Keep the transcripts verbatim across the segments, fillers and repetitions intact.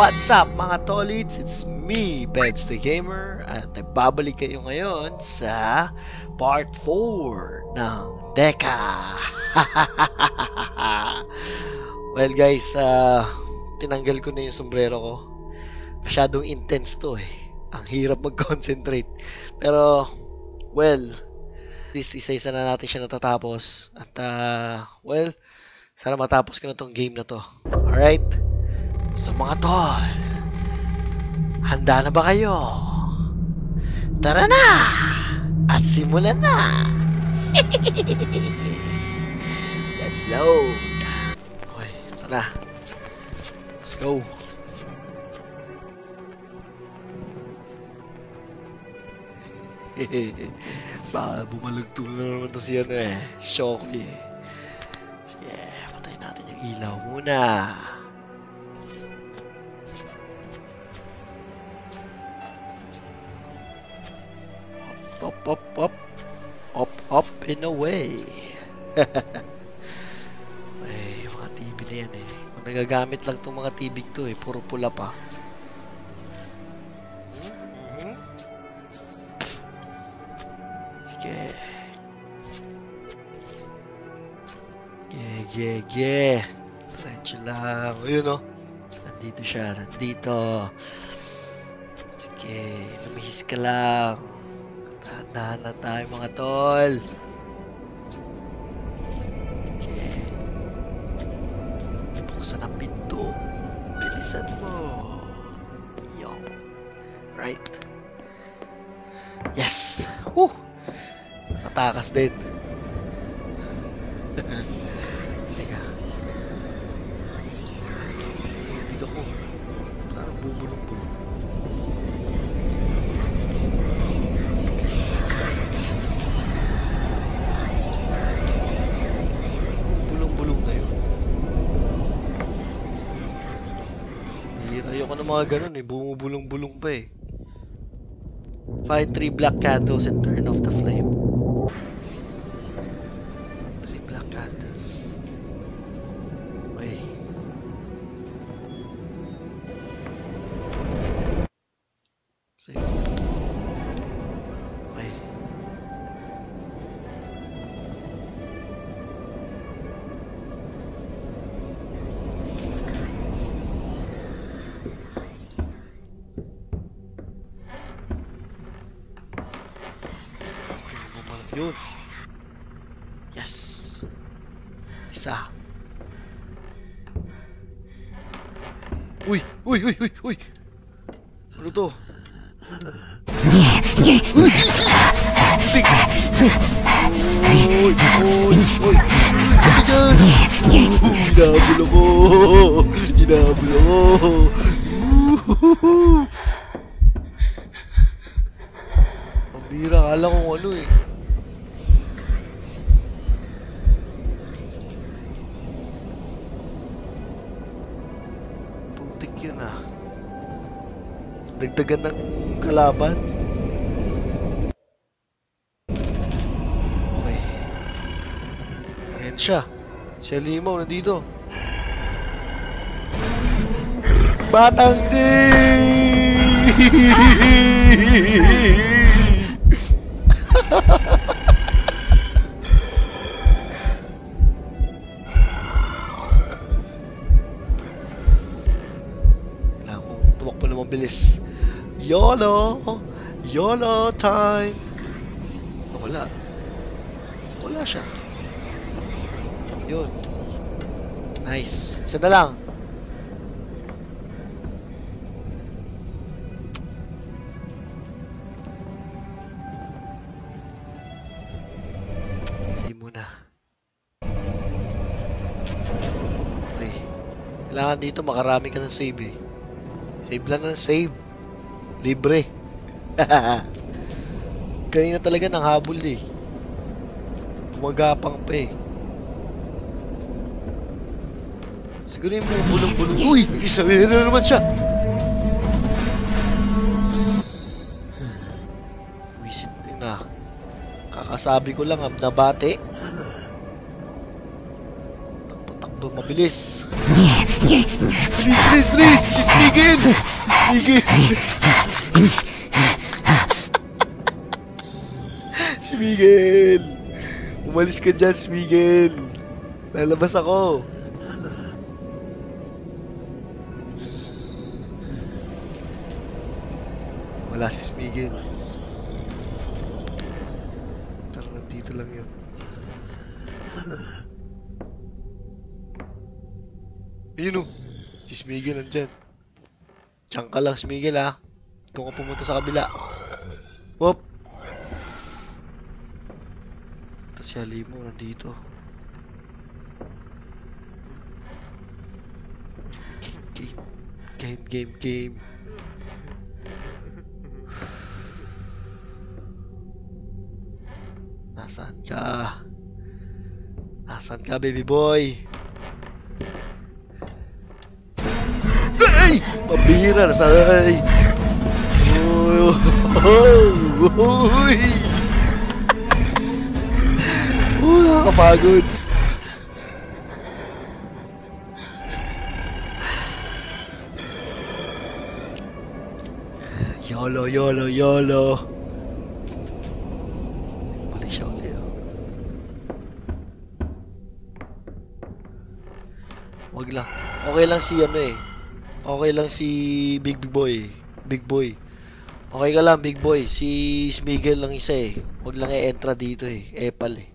What's up mga tolits? It's me, PEDZthegamer, at nagbabalik kayo ngayon sa part four ng Deca. Well guys, uh, tinanggal ko na yung sombrero ko. Masyadong intense to eh. Ang hirap mag-concentrate. Pero, well, this isa-isa na natin siya natatapos. At, uh, well, sana matapos ko na tong game na to. Alright? So mga tol, handa na ba kayo? Tara na! At simulan na! Let's load! Okay, tara. Let's go! Baka bumalagtong na naman to si ano eh. Shocky eh. Sige, patayin natin yung ilaw muna. Up, up, up, up, up in a way. Ay, mga T V na yan eh. Kung nagagamit lang itong mga T V to eh, puro pula pa. Mm-hmm. Sige. Ge, ge, ge. Diretso lang. Ayun o. Nandito siya, nandito. Sige, lumihis ka lang. Dahan na tayo mga tol. Okay. Buksan ang pinto. Bilisan mo. Yung. Right. Yes. Woo. Natakas din. Teka. Tubig ako. Parang bubulong-bulong. Ayoko na mga ganun eh, bumubulong-bulong pa eh. Find three black candles and turn off the flame. Three black candles. Okay. Sige. Okay. Yun. Yes. Isa. Uy! Uy! Uy! Uy! Uy! Ano to? Uy! Uy! Uy! Uy! Ano dyan? Inahabol ako! Inahabol ako! Ang bira, kala kong ano eh. Yun ah. Dagdagan ng kalaban. Okay. Ayan siya. Si Limaw nandito. Batang si! Tumakbo na mabilis. YOLO! YOLO time! Oh, wala. Wala siya. Yun. Nice. Isa na lang. Save muna. Okay. Kailangan dito makarami ka ng save eh. Save lang ng save. Libre. Kanina talaga nang habol eh. Gumagapang pa eh. Siguro yung mga bulong-bulong. Uy! Isabi na naman siya. Wisit din na. Kakasabi ko lang nabate. Takbo-takbo ba mabilis? Bilis, bilis, bilis! Si Smigel! Si Smigel! Smigel! Umalis ka dyan, Smigel! Lalabas ako! Wala si Smigel. Pero nandito lang yun. Ayun o! Si Smigel nandyan. Diyan ka lang, Smigel ha. Doon ka pumunta sa kabila. Whoop! Tapos si Halimo nandito. Game, game, game, game. Nasaan ka? Nasaan ka, baby boy? Ay! Pabira na sa... Ay! Uy! Uy! Uy! Nakakapagod! YOLO, YOLO, YOLO! Balik siya ulit. Wag lang. Okay lang si ano eh. Okay lang si Big Boy. Big Boy. Okay ka lang, Big Boy. Si Smigel lang isa eh. Wag lang e-entra dito eh. Epal eh.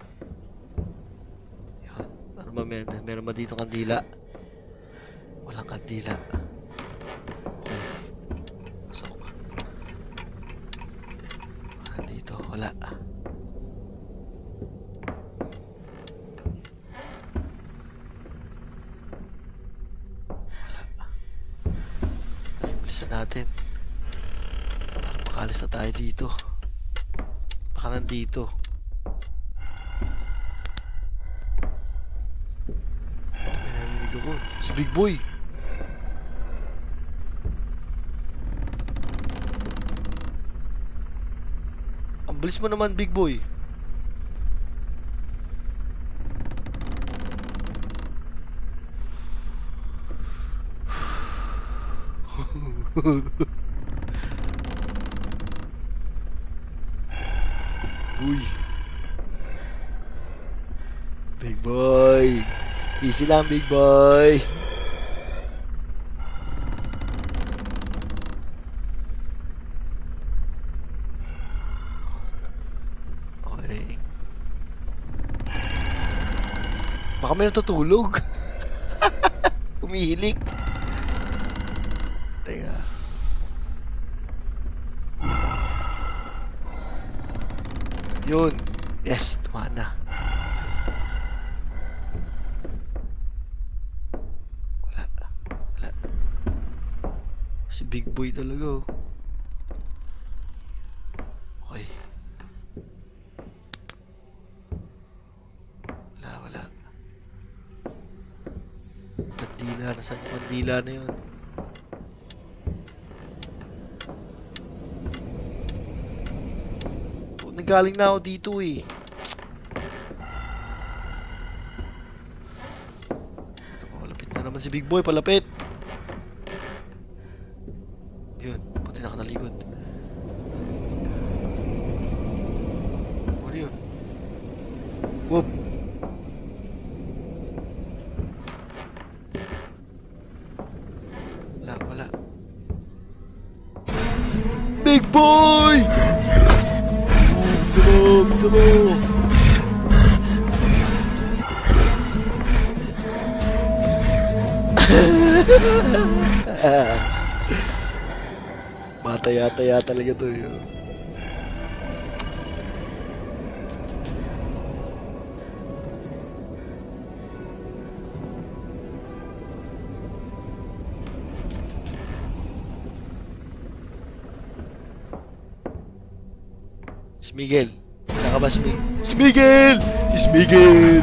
Yan. Ano ba meron? Meron ba dito kandila? Walang kandila. Okay. Pasok. Wala dito. Wala. Bilisan natin para makalis na tayo dito. Baka nandito. Ito may narinig ako. Si Big Boy. Ang bilis mo naman, Big Boy. Uy. Big Boy. Easy lang, Big Boy. Okay. Baka may natutulog. Umihilik. Teka. Yun. Yes, tama na. Wala. Wala. Si Big Boy talaga oh. Okay. Wala, wala. Kandila. Nasaan yung kandila na yun? Galing na ako dito eh. Ito, palapit na naman si Big Boy, palapit. Yun, buti nakatalikod. Ano yun? Whoop. Wala, wala. Big Boy! Bisa mo, bisa mo. Mataya-taya talaga to yun. Smigel. Naka ba Smigel? Smigel! Smigel!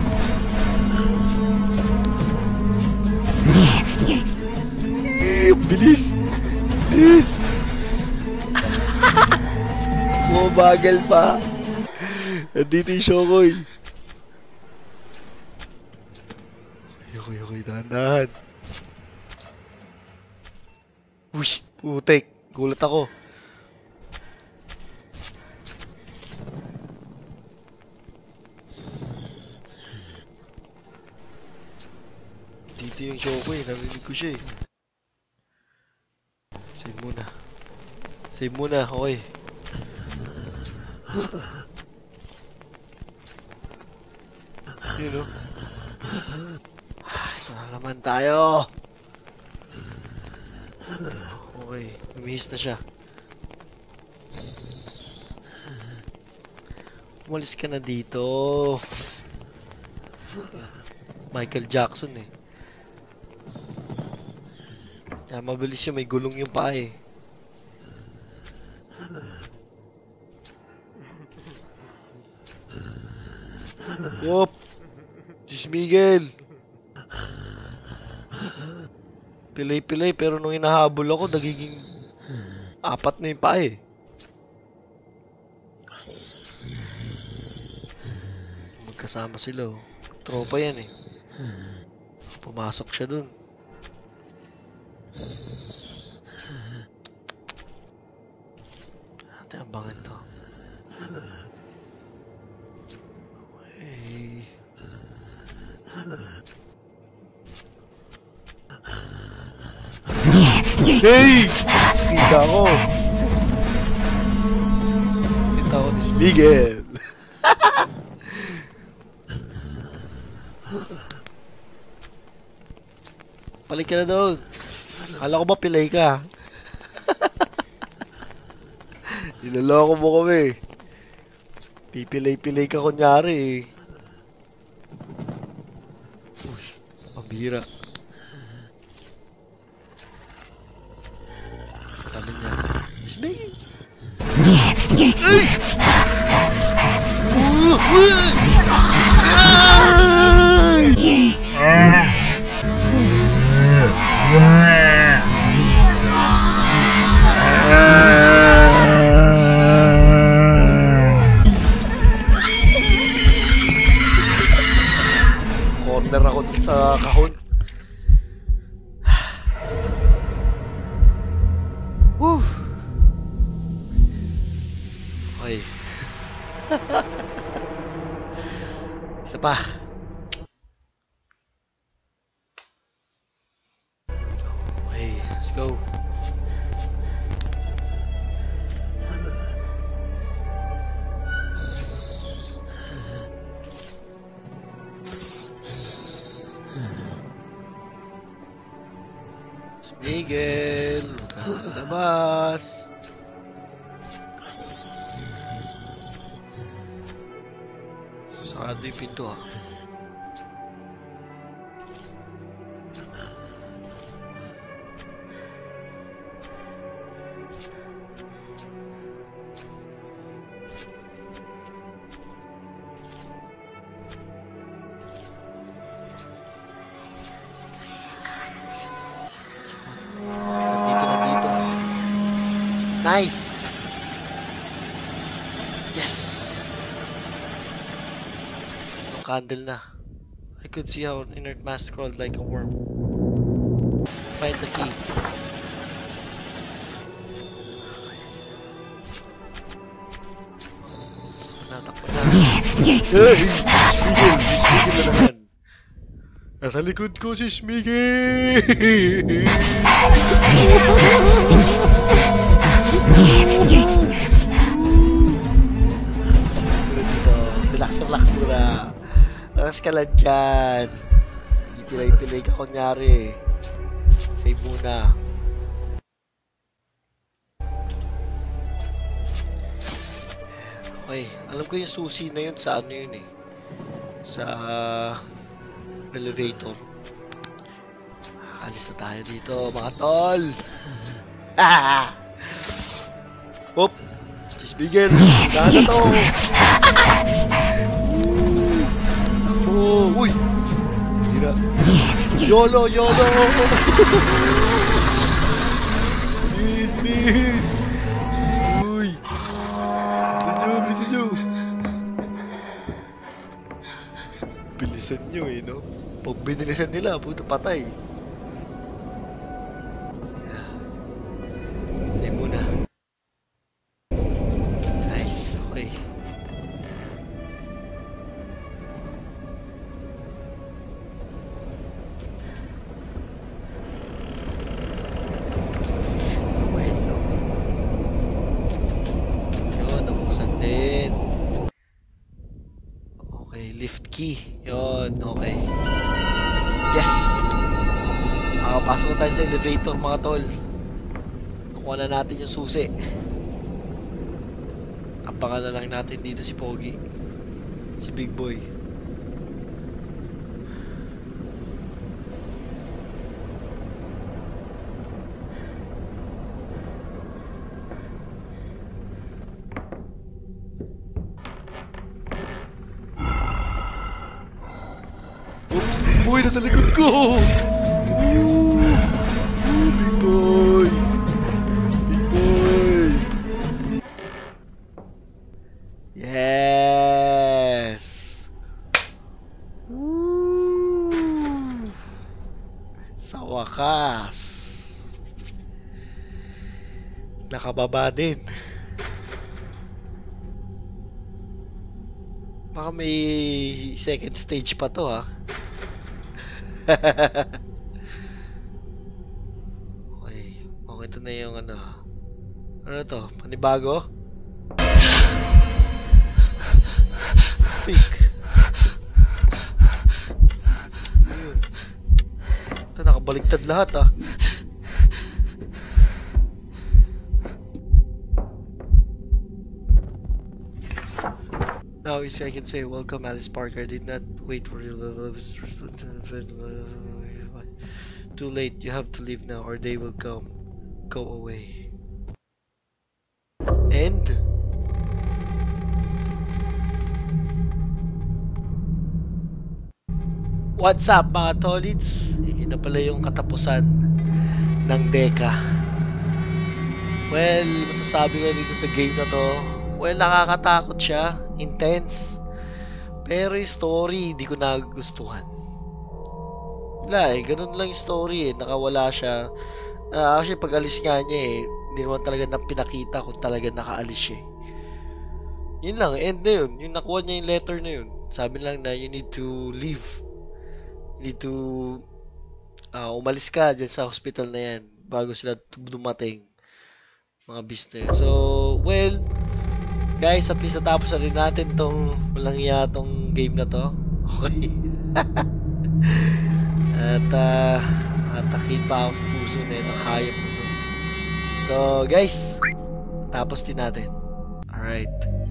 Bilis! Bilis! Bumabagal pa. Nandito yung Shokoy. Okay, okay, dahan-dahan. Uy, putik. Gulat ako. Dito yung Choco eh. Narinig ko siya eh. Save muna. Save muna. Okay. Yun o. Ito na naman tayo. Okay. Lumihis na siya. Umalis ka na dito. Michael Jackson eh. Yeah, mabilis siya. May gulong yung paa eh. Wop! Sis Miguel! Pilay-pilay pero nung hinahabol ako, nagiging apat na yung paa eh. Magkasama sila oh. Tropa yan eh. Pumasok siya dun. Natin ang bangin to. Okay. Hey! Kita ko! Kita ko ni Miguel! Balik ka na doon. Akala ko ba pilay ka? Niloloko mo kami. Pipilay-pilay ka kunyari eh. Uy, pambira. Sabi niya, Miss Maggie. Ay! Corner ako dun sa kahon. Woo! Okay. Isa pa. Okay, let's go. Miguel, labas. Sarado yung pinto ah. Nice! Yes! No candle na. I could see how an inert mass crawled like a worm. Find the key. Natakbo na. Hey! Smigel! Smigel na naman. Nasa likod ko si Smigel! Relax, relax muna. Relax ka lang dyan. Ipilay-pilay ka kunyari. Save muna. Okay, alam ko yung susi na yun sa ano yun eh. Sa elevator. Alis na tayo dito mga tol. Hop! Sisbigel! Gana to! Oh, uy! Tira! YOLO! YOLO! Please! Please! Uy! Bilisan nyo! Bilisan nyo! Bilisan nyo eh, no? Pag binilisan nila, puto patay. Save muna. Nice, okay. Lift key. Yun, okay. Yes! Makapasok na tayo sa elevator, mga tol. Nakuha na natin yung susi. Abangan na lang natin dito si Pogi. Si Big Boy. Boy, nasa likod ko! Ooh, ooh, big boy! Big boy! Yes! Ooh, sa wakas! Nakababa din. Baka may second stage pa to, ha? Okay, okay, ito na yung ano. Ano to? Panibago? Fake. Ayun. Ito, nakabaligtad lahat, ah. Now I can say, welcome Alice Parker. I did not wait for you. Too late. You have to leave now or they will come. Go away. And what's up, mga tolits? Yun na pala yung katapusan ng Deca. Well, masasabi ko dito sa game na to, well, nakakatakot siya. Intense. Pero yung story, hindi ko nagustuhan. Wala eh, ganun lang yung story eh. Nakawala siya. Uh, actually, pag alis nga niya eh, hindi naman talaga na pinakita kung talaga nakaalis siya eh. Yun lang, end na yun. Yung nakuha niya yung letter na yun. Sabi lang na you need to leave. You need to uh, umalis ka dyan sa hospital na yan bago sila dumating. Mga business. So, well, guys, at least natapos na rin natin tong walang iya tong game na to. Okay. At uh, atakit pa ako sa puso na itong hayop na to. So, guys, tapos din natin. Alright.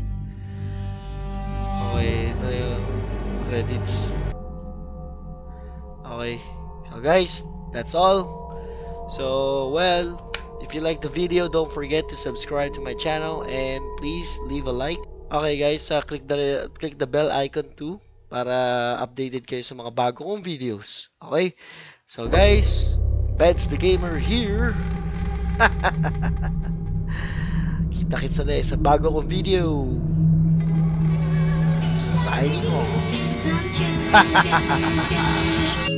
Okay, ito yung credits. Okay. So, guys, that's all. So, well, if you like the video, don't forget to subscribe to my channel and please leave a like. Okay guys, uh, click the click the bell icon too para updated kayo sa mga bago kong videos. Okay? So guys, PEDZthegamer here. Kita-kits na sa bago kong video. Signing off.